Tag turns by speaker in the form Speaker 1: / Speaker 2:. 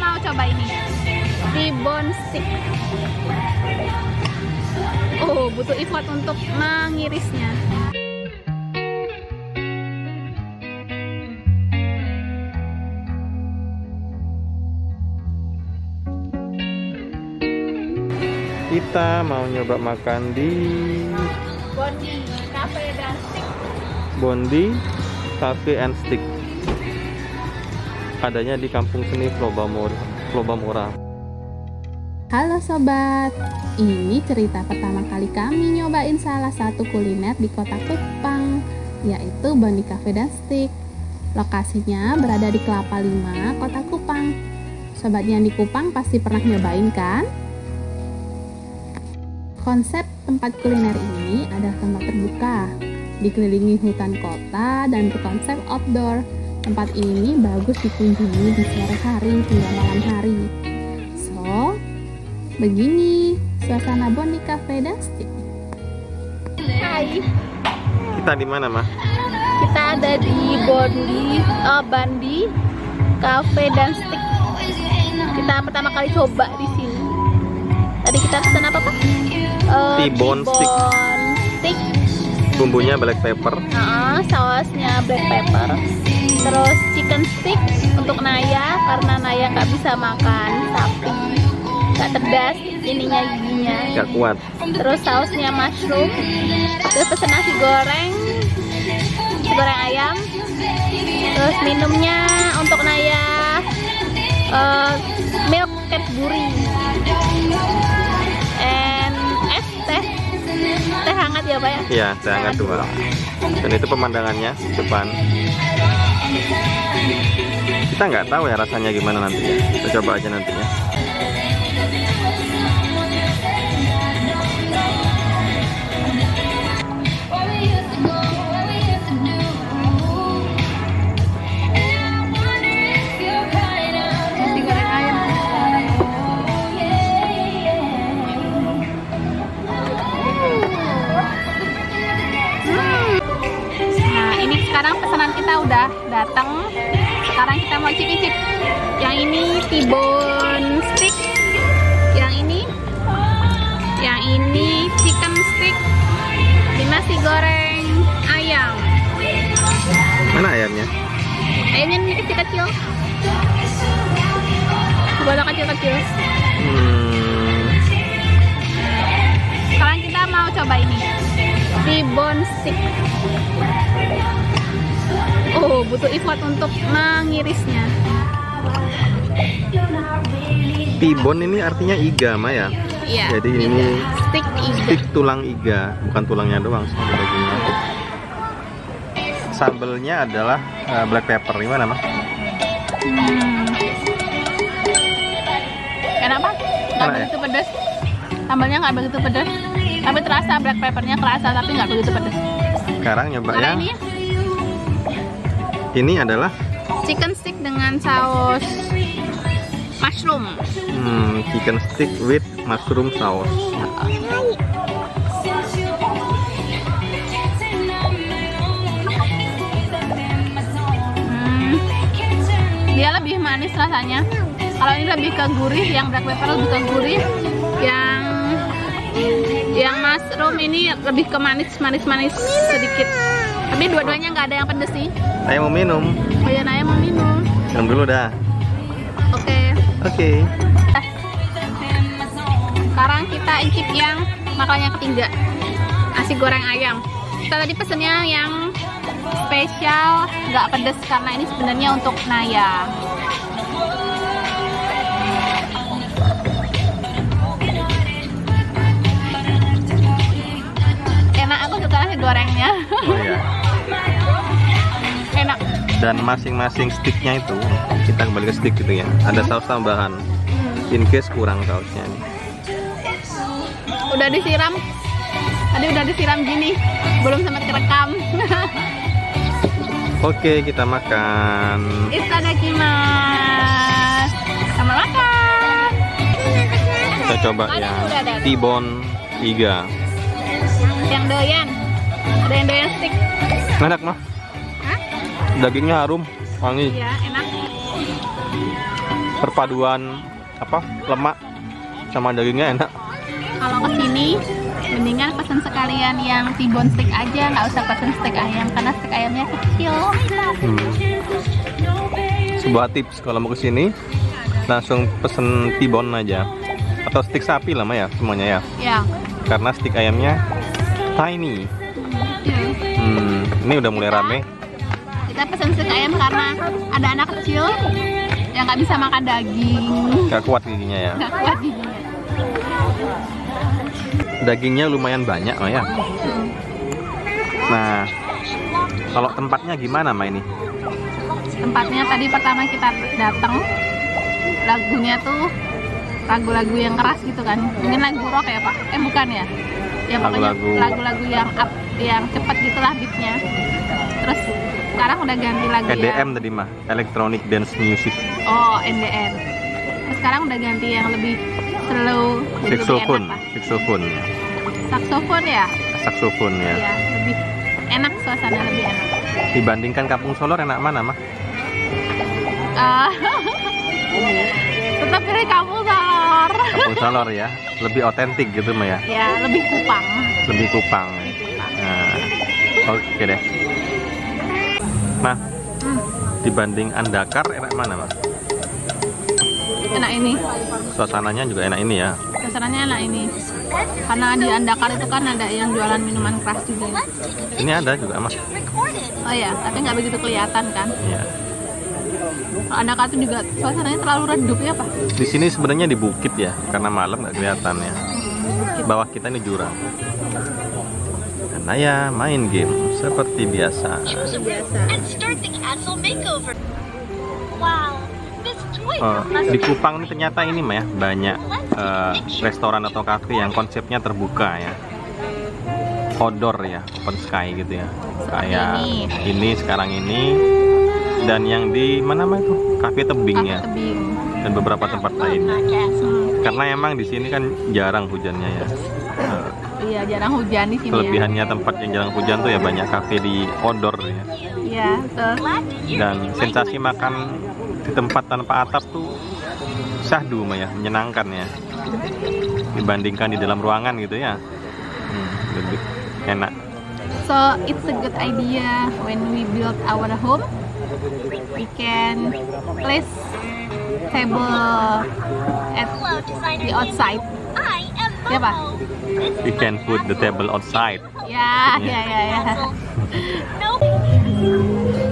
Speaker 1: mau coba ini T-bone stick. Oh, butuh effort untuk mengirisnya.
Speaker 2: Kita mau nyoba makan di
Speaker 1: Bondi Cafe dan Stick.
Speaker 2: Bondi Cafe and Stick. Adanya di Kampung Seni Lobamora.
Speaker 3: Halo sobat, ini cerita pertama kali kami nyobain salah satu kuliner di kota Kupang, yaitu Bondi Cafe dan Stick. Lokasinya berada di Kelapa Lima, kota Kupang. Sobat yang di Kupang pasti pernah nyobain kan? Konsep tempat kuliner ini adalah tempat terbuka, dikelilingi hutan kota dan berkonsep outdoor. Tempat ini bagus dikunjungi di sore hari hingga malam hari. So, begini suasana Bondi Cafe dan Stick.
Speaker 1: Hai,
Speaker 2: Kita di mana, Mah?
Speaker 1: kita ada di Bondi Cafe dan Stick. Kita pertama kali coba di sini. Tadi kita pesan apa, Pak?
Speaker 2: T-bone
Speaker 1: stick.
Speaker 2: Bumbunya black pepper.
Speaker 1: Sausnya black pepper. Terus chicken stick untuk Naya karena Naya nggak bisa makan sapi, nggak pedas ininya giginya.
Speaker 2: Nggak kuat.
Speaker 1: Terus sausnya mushroom. Terus pesen nasi goreng ayam. Terus minumnya untuk Naya milk Cadbury and es teh hangat ya Pak ya?
Speaker 2: Iya, teh hangat 2. Dan itu pemandangannya depan. Kita nggak tahu ya rasanya gimana nantinya. Kita coba aja nantinya.
Speaker 1: Sekarang pesanan kita udah datang. Sekarang kita mau cicip. Yang ini T-bone stick. Yang ini chicken stick. Di nasi goreng ayam.
Speaker 2: Mana ayamnya?
Speaker 1: Ayamnya ini kecil-kecil. Bolak kecil-kecil. Sekarang kita mau coba ini T-bone stick. Oh, butuh effort untuk mengirisnya.
Speaker 2: T-bone ini artinya iga, Maya.
Speaker 1: Iya.
Speaker 2: Jadi ini
Speaker 1: stick iga.
Speaker 2: stick tulang iga, bukan tulangnya doang, sama dagingnya. Sambelnya adalah black pepper. Gimana, Mah?
Speaker 1: Enak Pak? Nggak
Speaker 2: Enak,
Speaker 1: begitu pedas. Sambalnya nggak begitu pedas. Tapi terasa black peppernya kerasa, tapi nggak begitu pedas.
Speaker 2: Sekarang nyoba
Speaker 1: Karena
Speaker 2: yang ini adalah
Speaker 1: chicken stick dengan saus mushroom.
Speaker 2: Chicken stick with mushroom sauce.
Speaker 1: Dia lebih manis rasanya. Kalau ini lebih ke gurih, yang black pepper lebih ke gurih. Yang mushroom ini lebih ke manis sedikit. Tapi dua-duanya nggak ada yang pedes sih.
Speaker 2: Saya mau minum.
Speaker 1: Oh ya, Naya mau minum.
Speaker 2: Minum dulu dah. Oke.
Speaker 1: Sekarang kita icip yang makanan yang ketiga, nasi goreng ayam. Kita tadi pesennya yang spesial nggak pedes karena ini sebenarnya untuk Naya. Enak, aku suka nasi gorengnya.
Speaker 2: Oh ya.
Speaker 1: Enak.
Speaker 2: Dan masing-masing sticknya itu, kita kembali ke stick gitu ya, ada saus tambahan. In case kurang sausnya.
Speaker 1: Udah disiram. Tadi udah disiram gini, belum sempat kerekam.
Speaker 2: Oke, kita makan.
Speaker 1: Itadakimasu. Selamat makan.
Speaker 2: Kita coba yang T-bone iga.
Speaker 1: Yang doyan. Ada yang doyan stick.
Speaker 2: Enak, Mah?
Speaker 1: Hah?
Speaker 2: Dagingnya harum, wangi.
Speaker 1: Iya, enak.
Speaker 2: perpaduan apa lemak sama dagingnya enak.
Speaker 1: Kalau kesini mendingan pesen sekalian yang T-bone steak aja, nggak usah pesen steak ayam karena steak ayamnya kecil.
Speaker 2: Sebuah tips kalau mau kesini langsung pesen T-bone aja atau steak sapi lah ya semuanya ya.
Speaker 1: Ya.
Speaker 2: Karena steak ayamnya tiny. Ini udah mulai rame.
Speaker 1: Kita pesen steak ayam karena ada anak kecil yang nggak bisa makan daging.
Speaker 2: Gak kuat giginya ya.
Speaker 1: Nggak kuat giginya.
Speaker 2: Dagingnya lumayan banyak ya. Nah, kalau tempatnya gimana ini?
Speaker 1: Tempatnya tadi pertama kita datang, lagunya tuh lagu-lagu yang keras gitu kan. Mungkin lagu rock ya Pak? Bukan ya? Ya pokoknya lagu-lagu yang up, yang cepet gitulah beatnya. Terus sekarang udah ganti lagu
Speaker 2: EDM tadi mah, Electronic Dance Music.
Speaker 1: Oh, NDN. Terus sekarang udah ganti yang lebih slow, jadi
Speaker 2: Saxophone,
Speaker 1: lebih enak,
Speaker 2: saxophone ya.
Speaker 1: Saxophone ya?
Speaker 2: Saxophone ya.
Speaker 1: Iya, lebih enak, suasana lebih enak.
Speaker 2: Dibandingkan Kampung Solor enak mana mah?
Speaker 1: Tetap pilih Kampung Solor.
Speaker 2: Kampung Solor ya, lebih otentik gitu mah ya.
Speaker 1: Ya, lebih Kupang.
Speaker 2: Lebih Kupang. Nah, oke deh. Nah, dibanding Andakar enak mana mas?
Speaker 1: Enak ini.
Speaker 2: Suasananya juga enak ini ya.
Speaker 1: Suasananya enak ini. Karena di Andakar itu kan ada yang jualan minuman keras juga.
Speaker 2: Ini ada juga mas.
Speaker 1: Oh ya, tapi nggak begitu kelihatan kan?
Speaker 2: Iya.
Speaker 1: Andakar itu juga suasananya terlalu redup ya Pak?
Speaker 2: Di sini sebenarnya di bukit ya, karena malam nggak kelihatan ya. Bawah kita ini jurang. Karena ya main game seperti biasa. Di Kupang ini ternyata ini mah ya banyak restoran atau kafe yang konsepnya terbuka ya, outdoor ya, open sky gitu ya. Kayak ini sekarang ini dan yang di mana mah itu kafe tebing ya, dan beberapa tempat lainnya. Karena emang di sini kan jarang hujannya ya.
Speaker 1: Iya, jarang hujan di sini.
Speaker 2: Kelebihannya tempat yang jarang hujan tuh ya banyak kafe di outdoor ya.
Speaker 1: Iya, betul.
Speaker 2: Dan sensasi makan di tempat tanpa atap tuh syahdu mah ya, menyenangkan ya. Dibandingkan di dalam ruangan gitu ya. Lebih enak.
Speaker 1: So, it's a good idea when we build our home, we can place table at the outside. Ya Pak?
Speaker 2: We can put the table outside.
Speaker 1: Ya.